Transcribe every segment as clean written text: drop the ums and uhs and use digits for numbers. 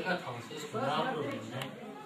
내가 당신이 전화로 했네.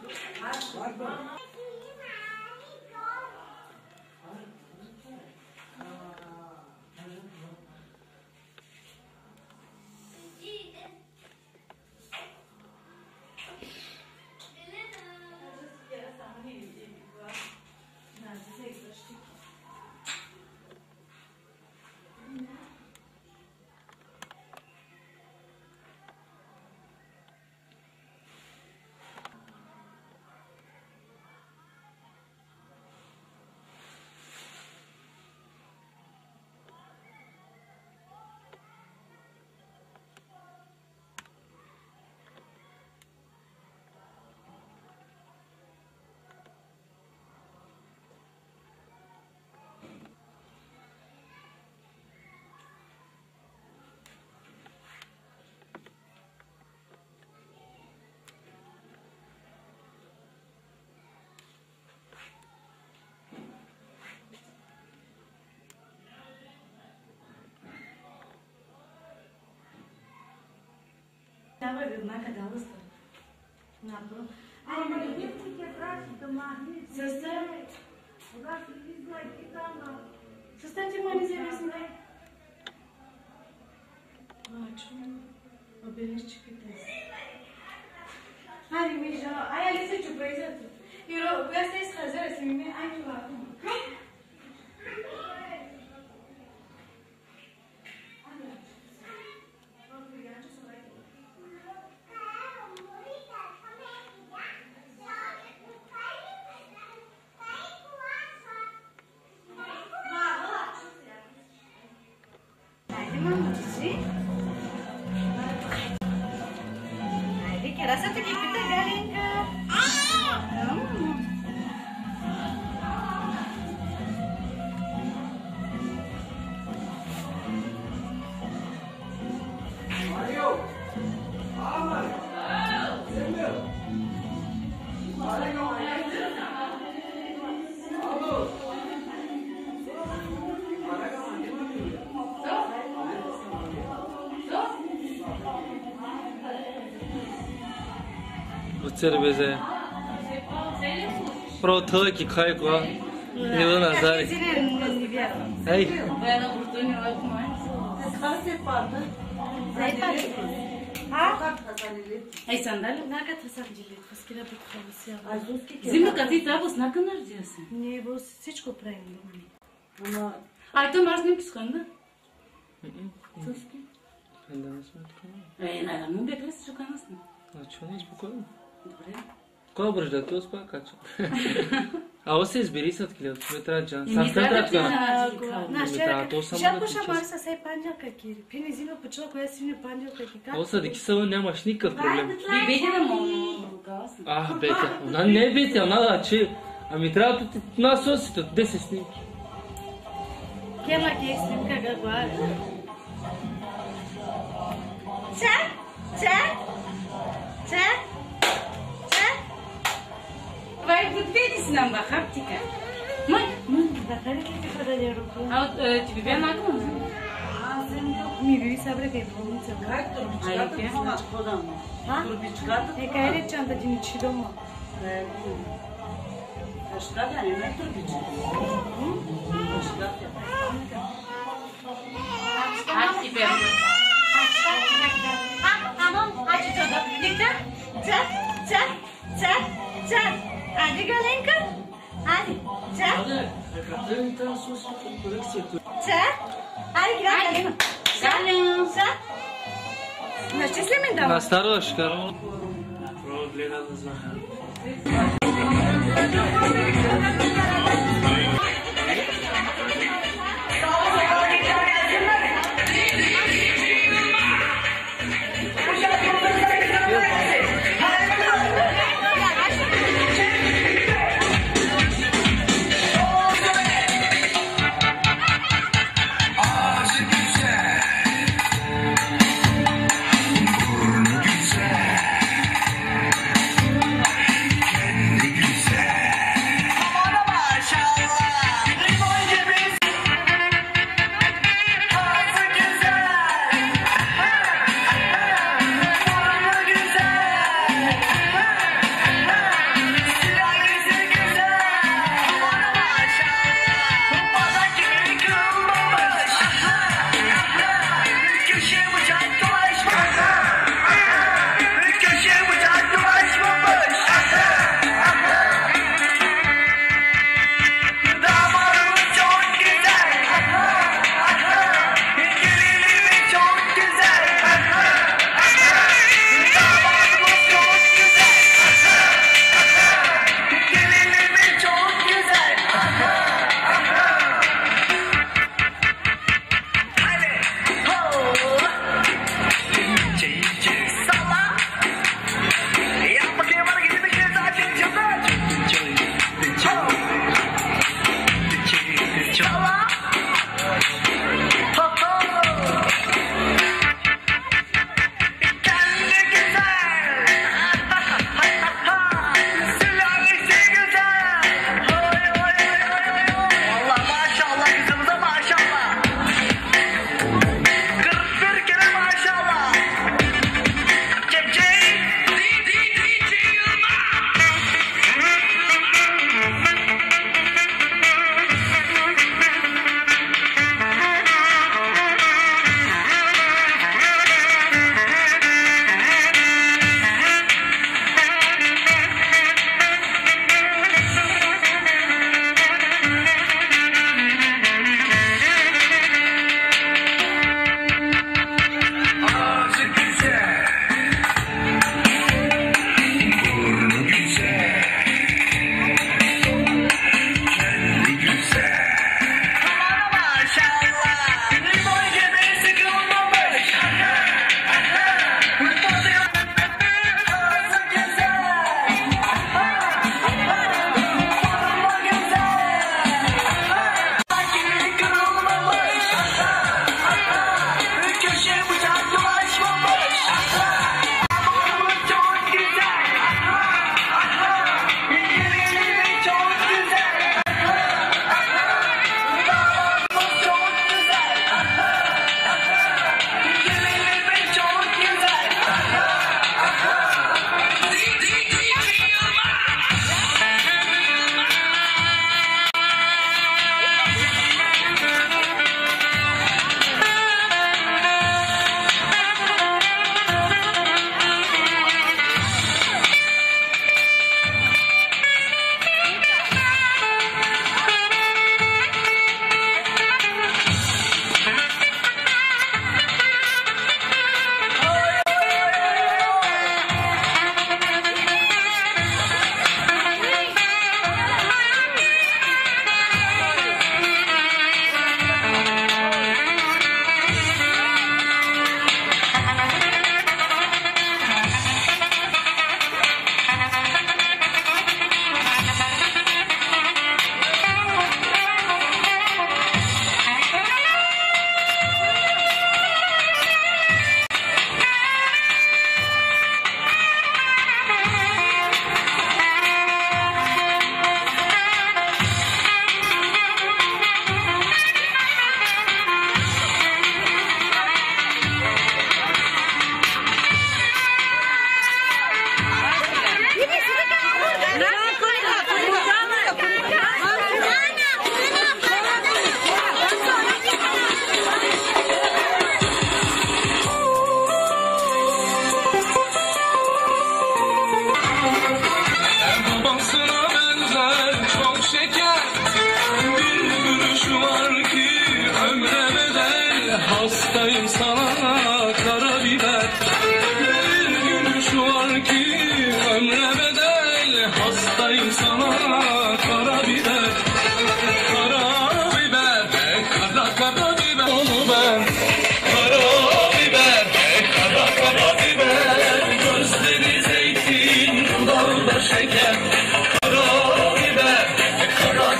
Состаньте маме зависна. Обележчиките. Хайде, Миша, ай, али се чупрайзата. Иро, коя сте изхазара си ми, ай, това. Rasa tu kita galing ke? Mario, Aman, Semil, Mario, Cerveze. Pro tăki khai cu. E una zare. Hey. Ай, сандали, нага тасамджилет, фаскира битхалися. Зимно кати трабос наканар диасе. Не, бо всичко правим. Ама ай, то мар снимки сканда? Съски. Канда снимки. Ну бе крес чуканасна. А чё не спокойно? Добре. Кой обръжда ти успа кача? А осе избери са такива, ме трябва джан. Сам трябва така. Шапо шамар са сей панджалка кири. Пини зима почела коя си не панджалка ки как? Оса деки са нямаш никакъв проблем. Бете да му ругасна. Бете. Она не е бете, она да че. Ами трябва да нас осите, 10 снимки. Кема ке снимка гагуар. Чак! Vai puteți să ne-am bahaptica. Măi, dar care că te fără de rupu? Au, te bibea în acum? Mi bibi sabre că e bolniță. Как турбичката значи по-давно? Турбичката? Е, кај речам да ти ни чи дома? Кашката не ме турбичка. Кашката. Аз ти бе. Амам, ачи чада. Дикта? Чак. Hadi Galenka. Hadi. Çak. Çak. Hadi Galenka. Galenka. Na счастливый дом. На старошка. Проблема не знаю.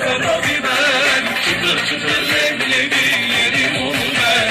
karabiber, çıtır çıtır leblebi yerim onu ben.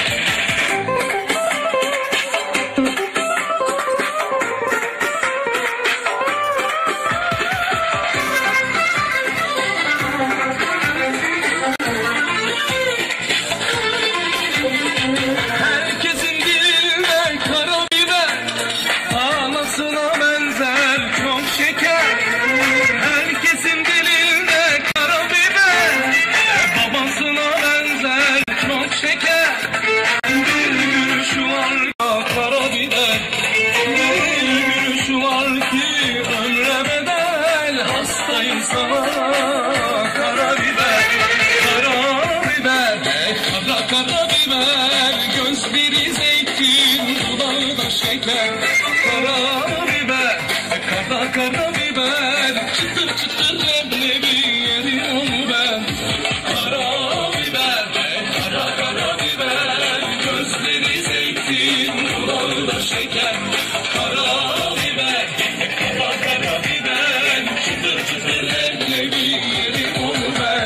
Herkesin dilinde karabiber, anasına benzer çok şeker. Herkesin dilinde karabiber, babasına benzer çok şeker. Bir gülüşü var karabiber, bir gülüşü var ki ömre bedel. Hastayım sana karabiber, karabiber, kara karabiber. Gözleri zeytin, dudağı da şeker. Karabiber, kara karabiber, çıtır çıtır leblebi yerim onu ben. Karabiber, kara karabiber, gözleri zeytin, dudağı da şeker. Karabiber, kara karabiber, çıtır çıtır leblebi yerim onu ben.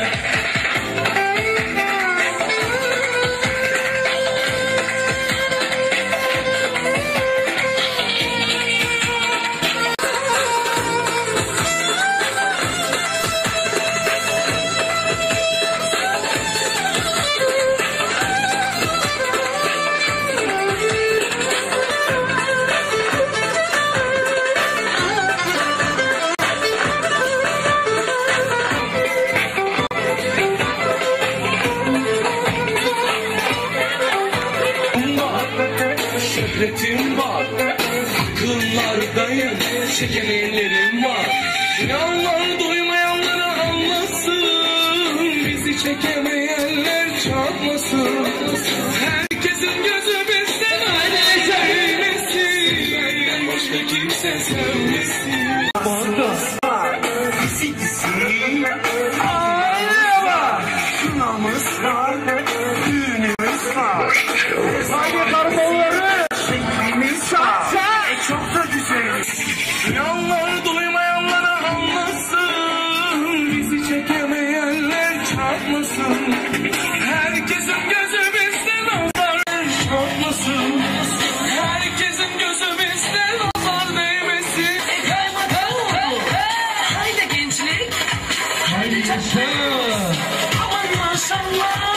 Şöhretim var, akıllardayım, çekemeyenlerim var. Yanlar duymayanlara anlasın, bizi çekemeyenler çarpmasın. Herkesin gözü bizden değmesin, benden başka kimse sevmesin. Aile var, kınamız var, düğünümüz var. Sadece karbolları şeklimiz var. Çok da güzel. Duyanlar duymayanlara anlasın, bizi çekemeyenler çarpmasın. Herkesin gözü bizde nazar çarpmasın. Herkesin gözü bizde nazar değmesin. Haydi gençlik. Haydi yaşa. Aman maşallah.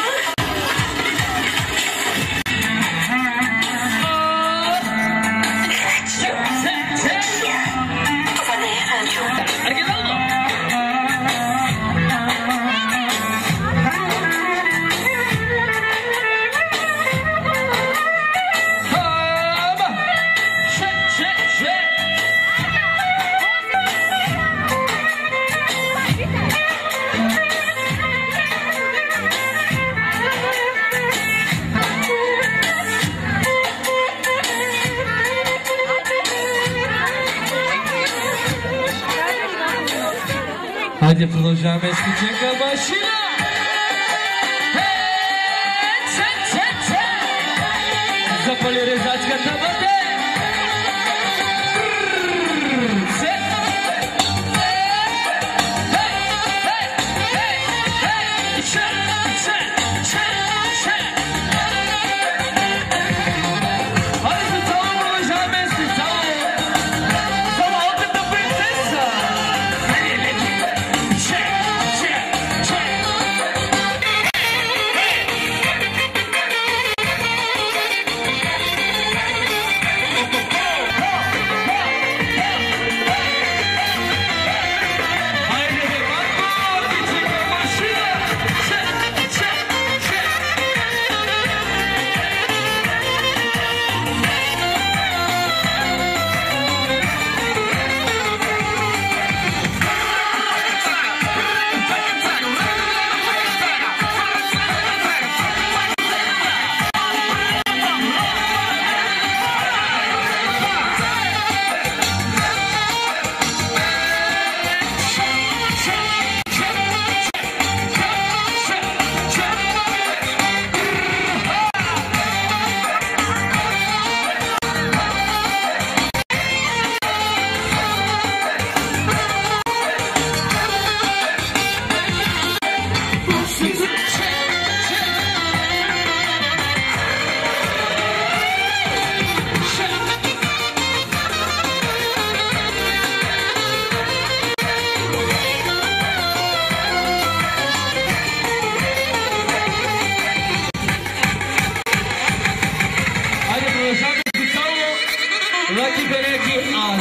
Hadi продолжаем исключение машина. Заполяризация табата.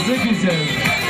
Ne güzel.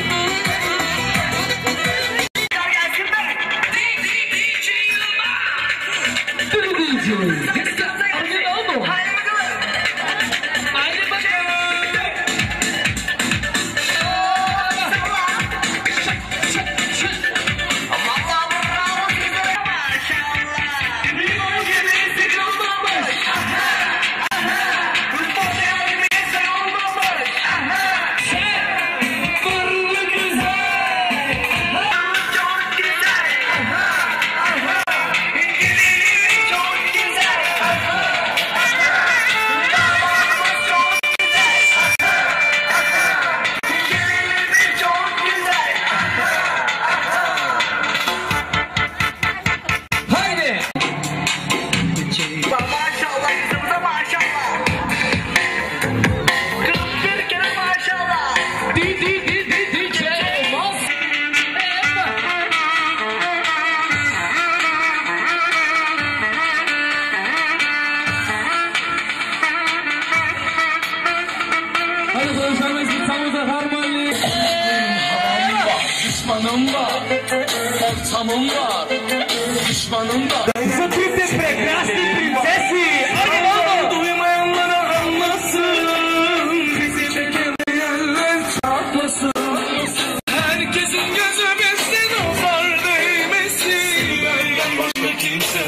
Düşmanım var, ortamım var, düşmanım var. Zatürk de prekrasni prinsesi. Hadi vamo. Duymayanlara anlasın, bizi çekemeyenler çatlasın. Herkesin gözü bizde nazar değmesin. Benden başka kimse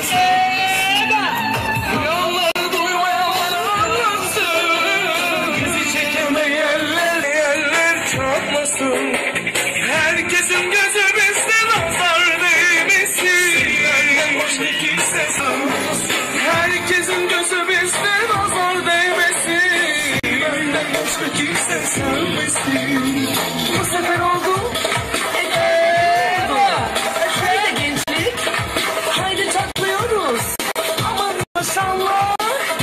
Yolları duymayanlara anlasın, bizi çekemeyenler yerler çatlasın. Herkesin gözü bizde nazar değmesin. Benden başka kimse Herkesin gözü bizde nazar değmesin. Benden başka kimse sevmesin. Bu sefer oldu. Haydi gençlik, haydi çatlıyoruz. Aman maşallah.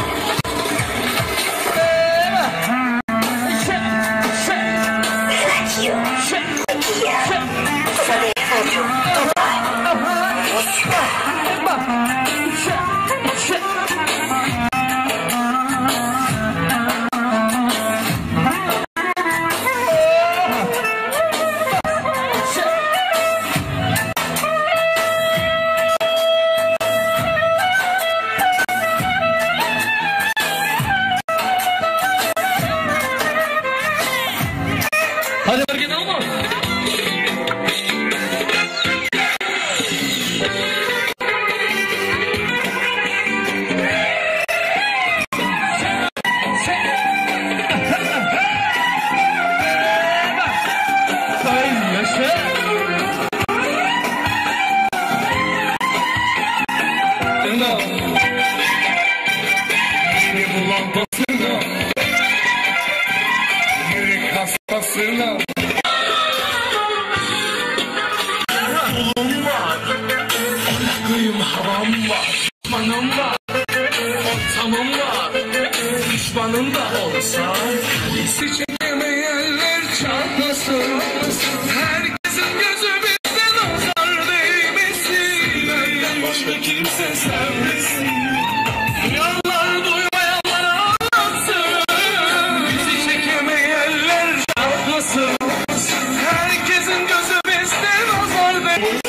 Hadi hareket alma. Yürek hastasına. Bulum var, aklıyım havam var, düşmanım var, ortamım var, düşmanım da olsa, bizi çekemeyenler çatlasın. Herkesin gözü bizde nazar değmesin. Benden başka kimse sevmesin. Yolları duymayanlara anlatsın, bizi çekemeyenler çatlasın. Herkesin gözü bizde nazar değmesin.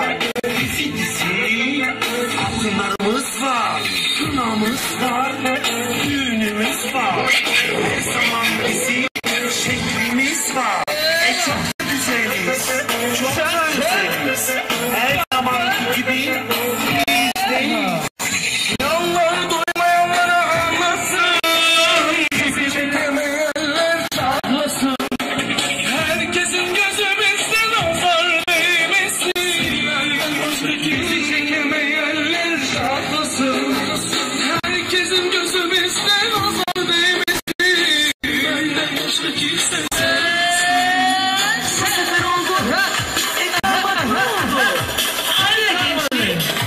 Altınlarımız var, kınamız var, düğünümüz var. Her zaman bizim şeklimiz var. Çok güzeliz, çok güzeliz. Her zamanki gibi bizdeyiz. Yolları duymayanlara anlasın, bizi çekemeyenler çatlasın. Herkesin gözü bizde nazar değmesin. Bizi çekemeyenler çatlasın. Herkesin gözü bizde nazar değmesin. Benden başka kimse sevmesin. Bu sefer oldu. Bak ne oldu? Haydi gençlik.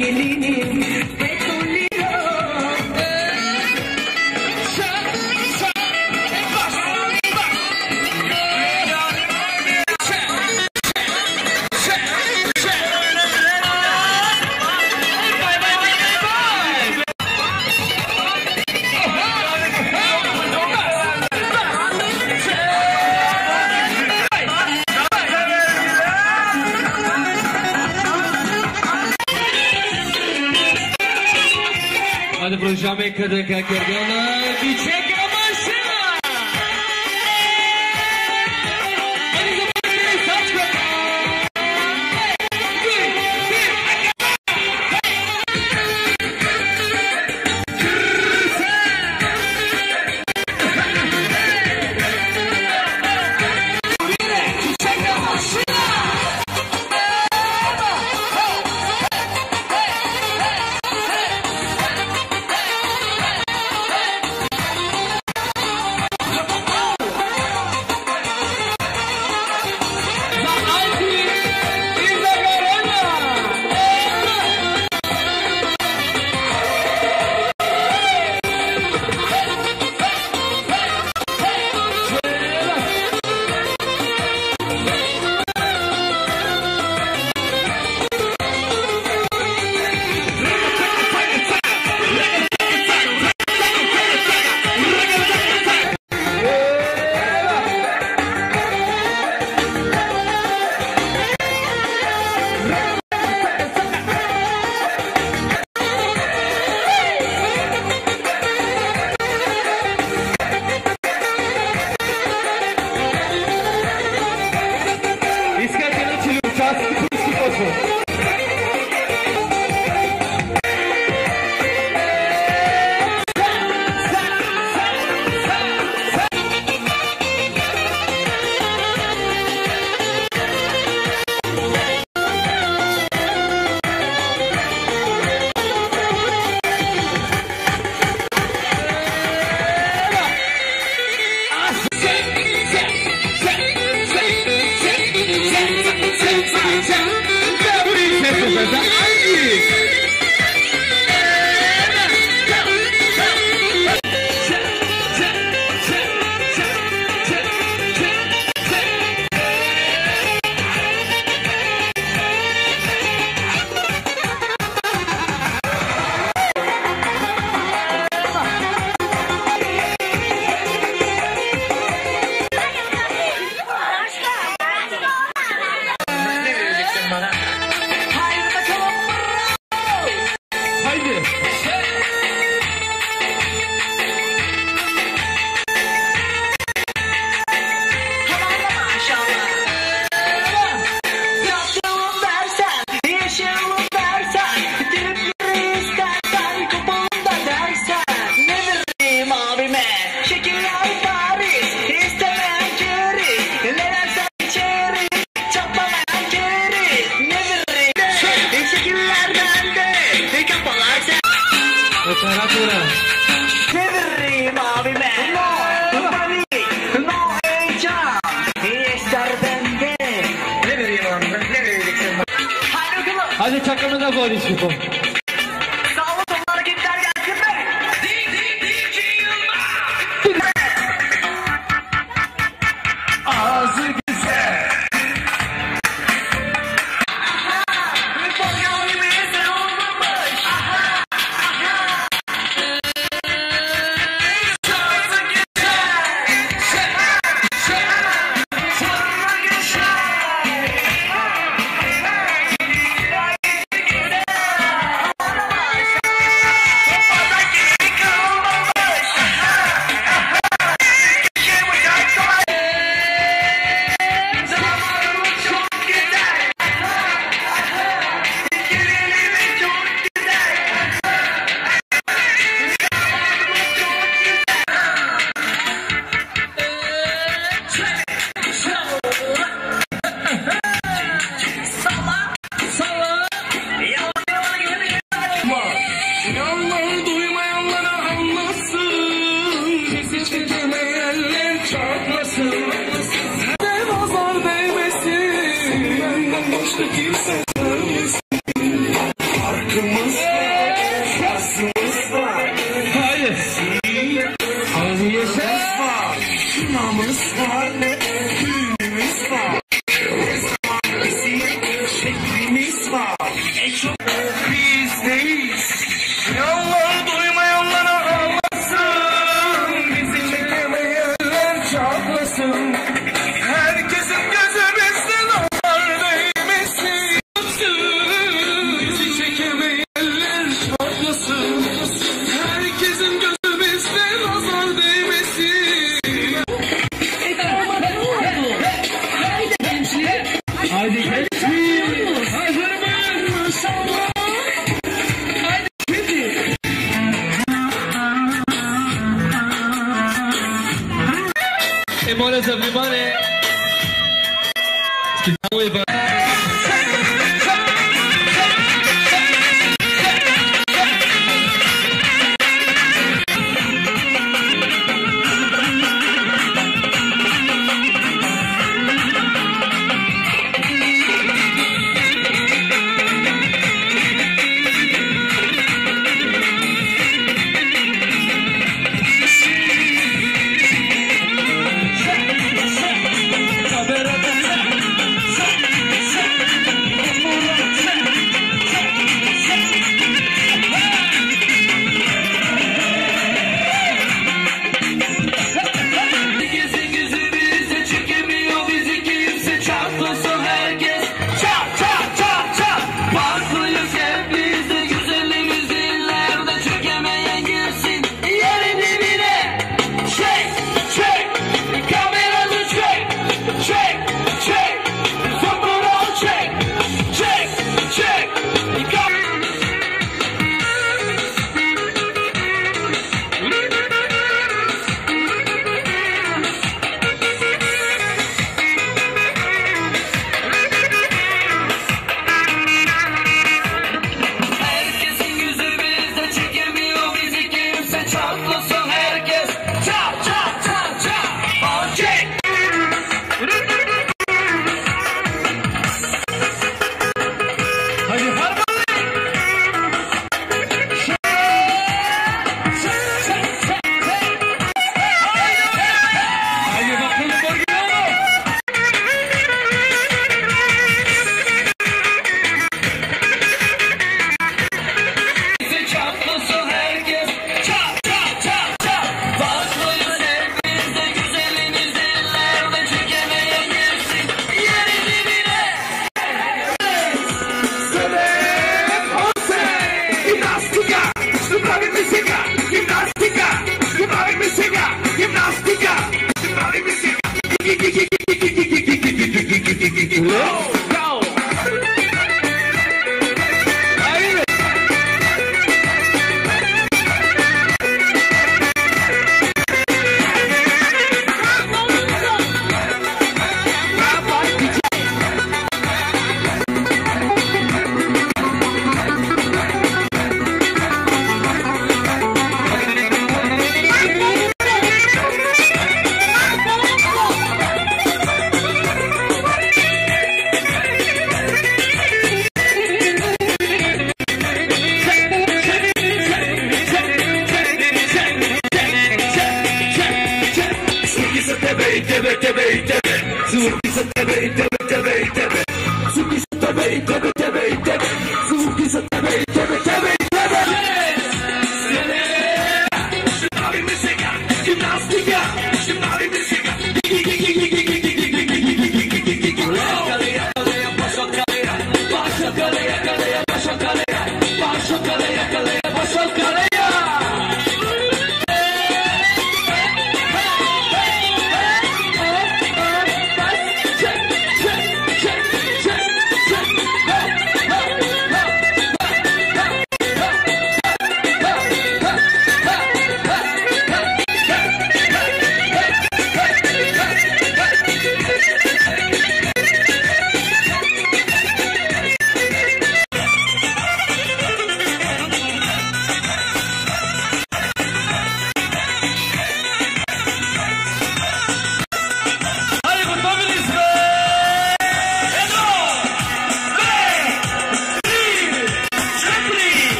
gelinim Petroliro. Hadi proje'me kadar kakırdana bir çek amaçla. Hadi zamanı saç ver. Hadi çakımıza koy işte bu. Sağlı sollu hareketler gelsin be. Ağzı güzel. bizdeyiz. Yalvar duymayanlara ağlasın, bizi çekemeyenler çatlasın. Herkesin gözü bizde nazar değmesin. Bizi çekemeyenler çatlasın. Herkesin gözü bizde nazar değmesin. Haydi gençler, hazır mıyız? Haydi şimdi. Et moi là ça fait mal et... Ce qui est pas...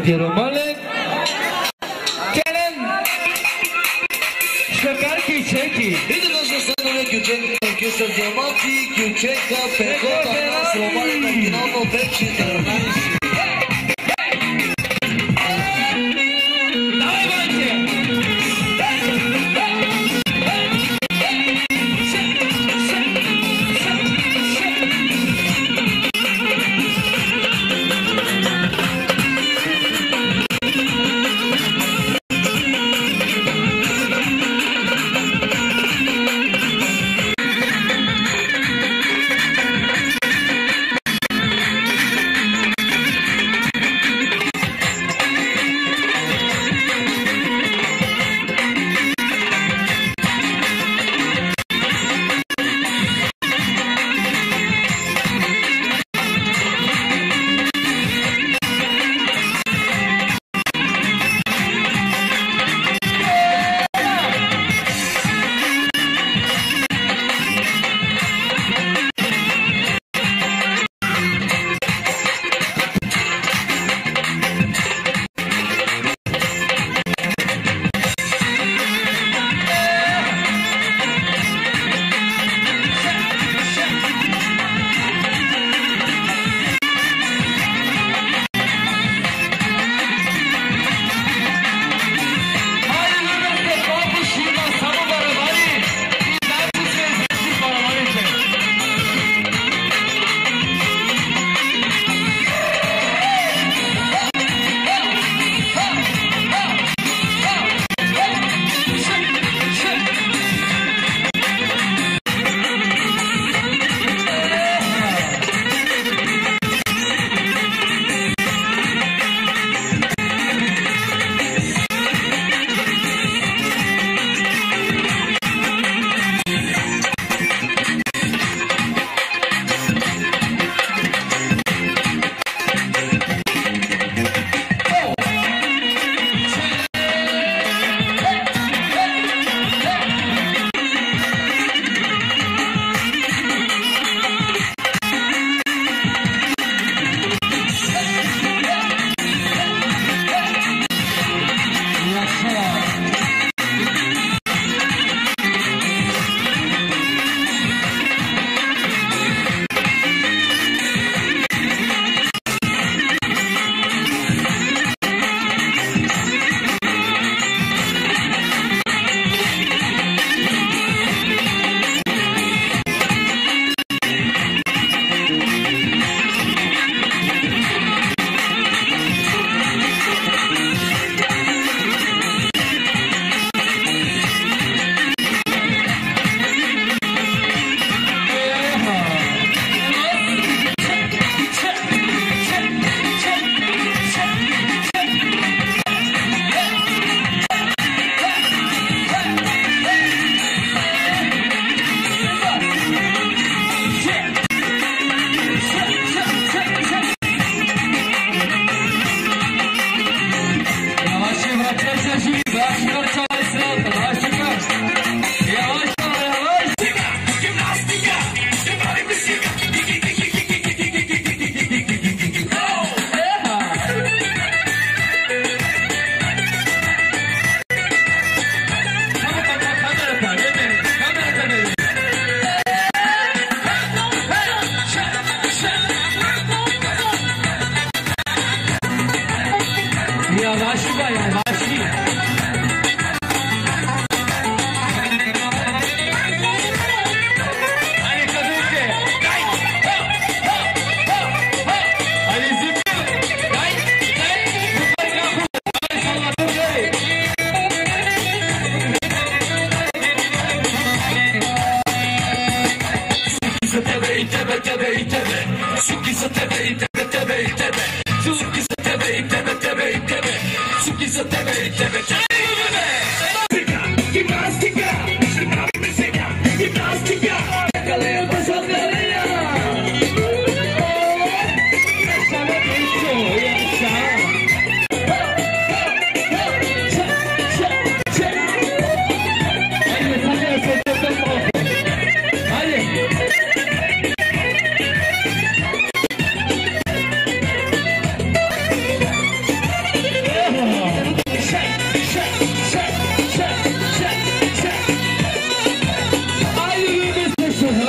Piero Malek. Gelen. Şakar Küçeki. Bir de nasıl sanırım Küçek Küçek Zamati Küçek Peko Tanas Romani Makinamo Pekşi Tarnayışı.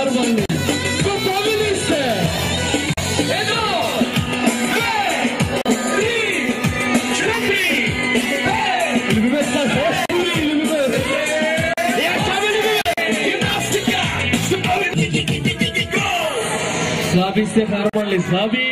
Harmony. Popoviliste! Jedno, dve, tri, četiri, pet! Ljubime sarhoş buri, ljubime. Yaşamı ljubime. Gimnastika. Slabi se Harmony, slabi.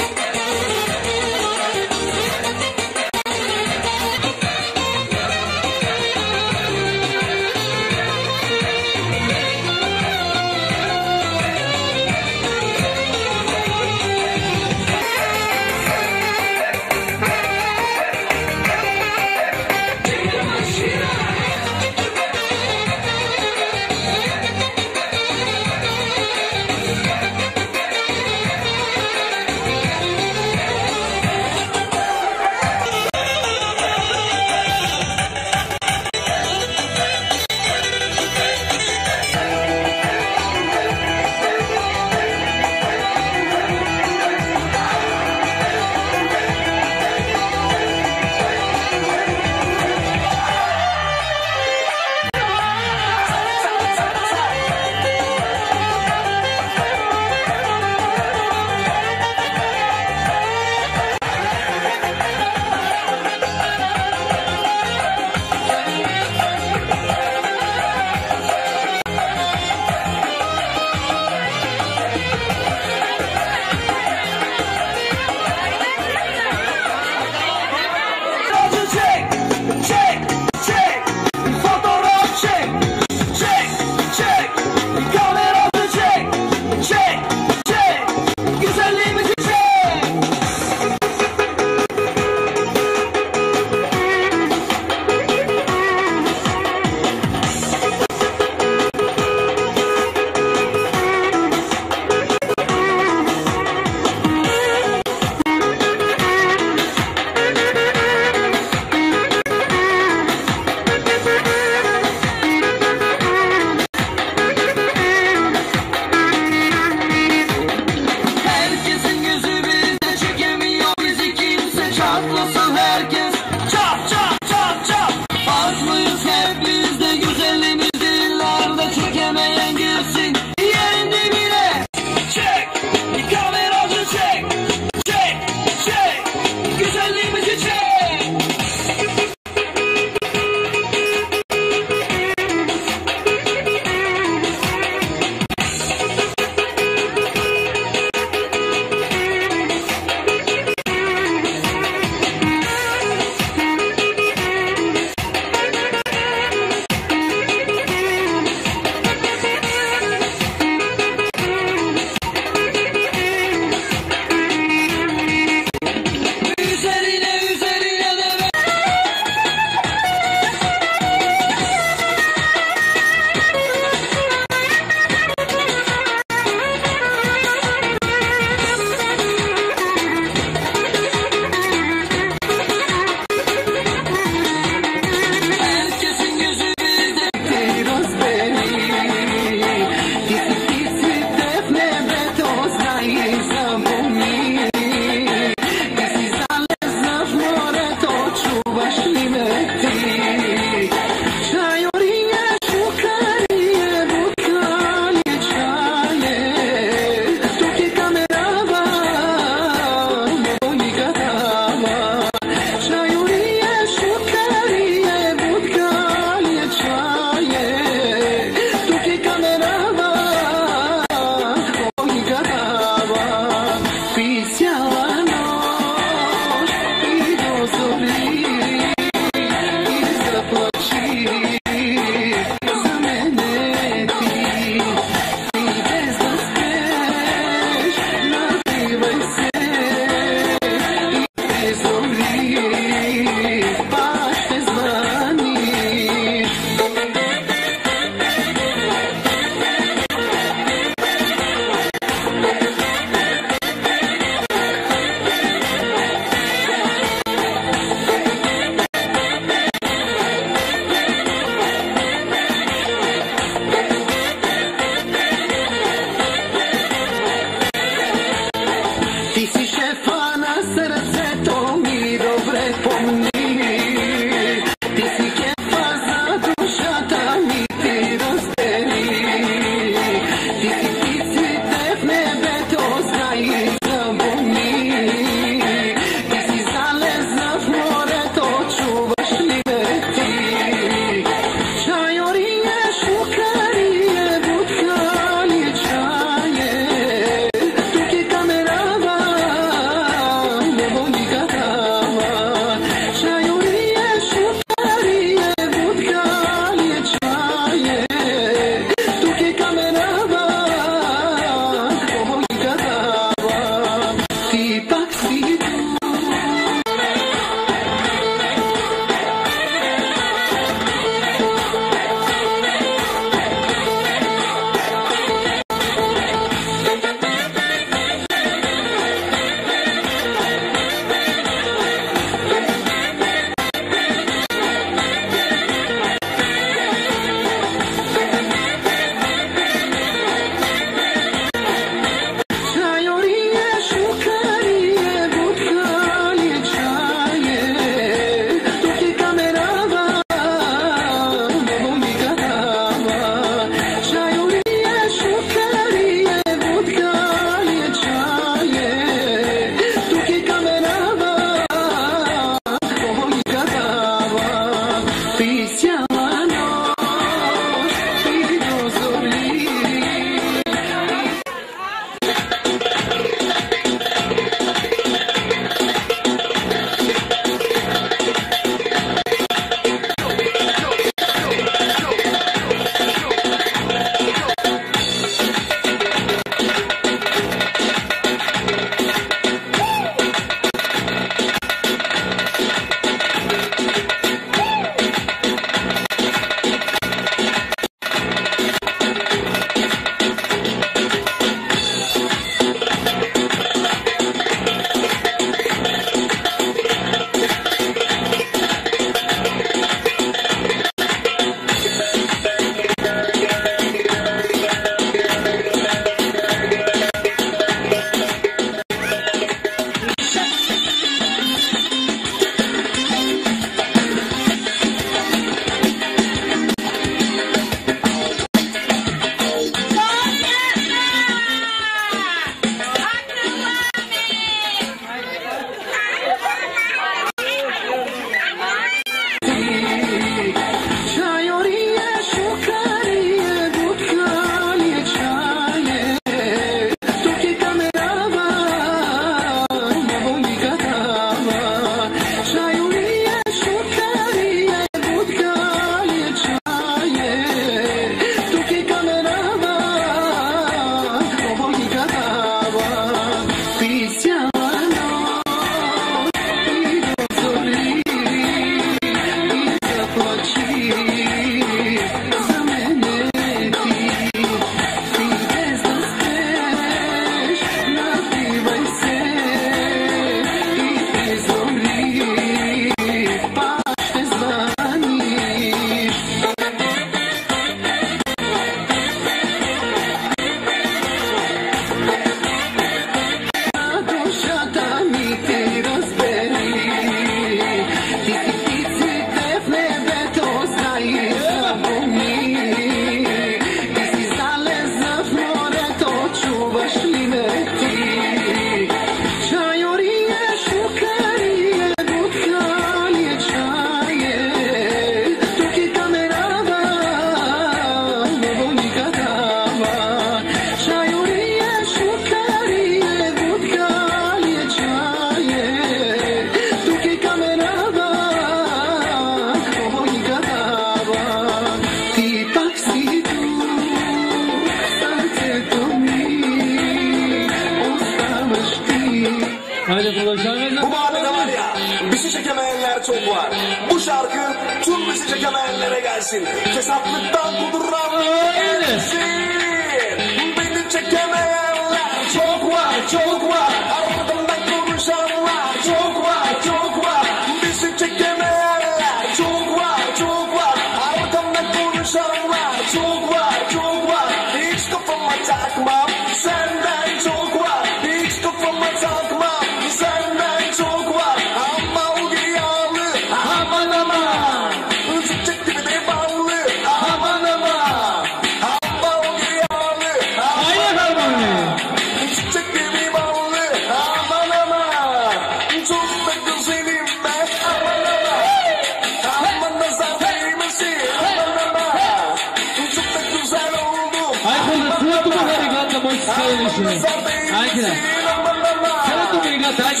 Bu mahallede var ya, bizi çekemeyenler çok var. Bu şarkı tüm bizi çekemeyenlere gelsin. Fesatlıktan kuduranlar beni çekemeyenler çok var, çok var. Arkamdan konuşanlar çok var, çok var. Bizi çekemeyenler çok var, çok var. Arkamdan konuşanlar çok var, çok var. Hiç kafama takmam, senden çok var. Hiç kafama takmam, senden çok var. Ama o yağlı, aman aman. Çiçek gibi de ballı, aman aman. Ama o yağlı, aman aman. Çiçek gibi ballı, aman aman. Çok da güzelim ben, aman aman. Aman nazar değmesin, aman aman. Çok da güzel oldum. Aykırı tu obrigado muito feliz. Aykırı. Sana tu obrigado. Hadi.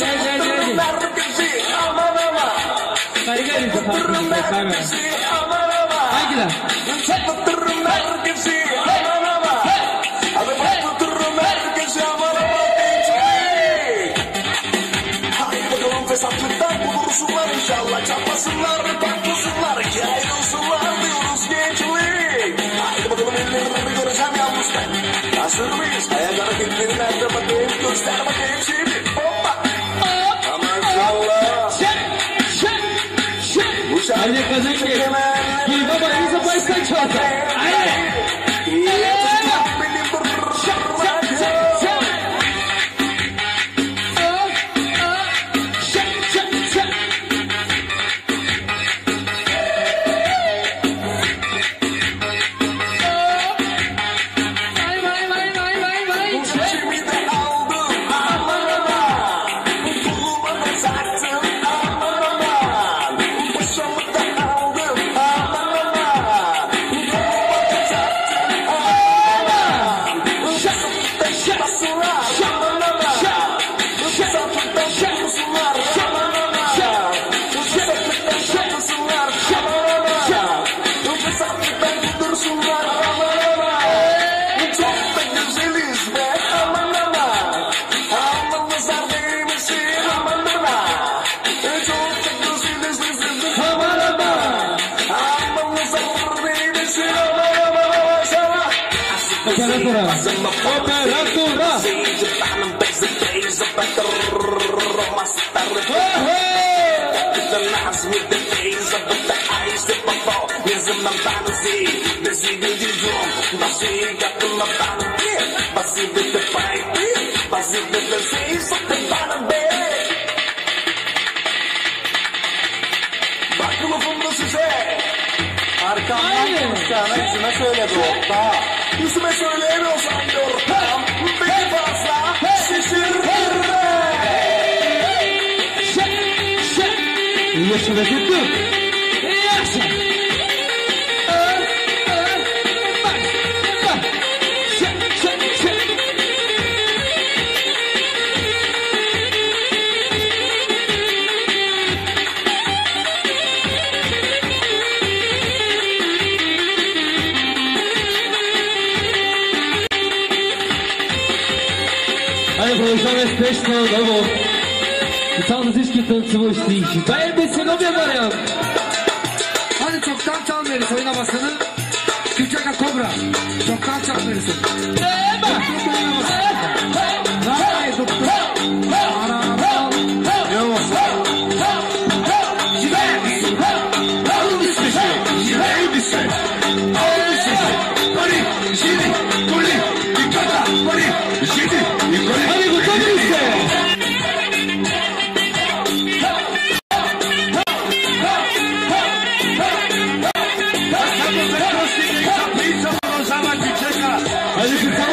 Carga isso, papai. Aykırı. Haydi bakalım fesatlıktan bulursunlar inşallah. Çarpmasınlar, patlasınlar, ayrılsınlar diyoruz gençlik. Haydi bakalım ellerini göreceğim yalnız ben. Hazır mıyız? Ayak hareketleri nerede bakayım? Göster bakayım şimdi. Hoppa. Aman inşallah. Bu şarkı Hadi kazan ki. Gel baba bize baştan çalsa. Haydi. Bak lafımda size. Arkamdan konuşacağına yüzüme söyle bu orta. Yüzüme söyleyemiyorsan diyor. Beni fazla şişirme. Yaşına tuttu. Yaşa. Projeção Special Novo. Estamos escutando seu estilo. Vai embora, não me agora. Hadi çoktan çal verirse oynamasını. Küçük Kobra. Çoktan çal verirse. Eba! Hayır doktor. Araba. Yok. Hadi kurtarın işte. Hadi kurtar.